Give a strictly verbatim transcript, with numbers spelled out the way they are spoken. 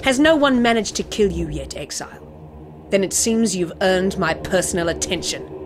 Has no one managed to kill you yet, exile? Then it seems you've earned my personal attention.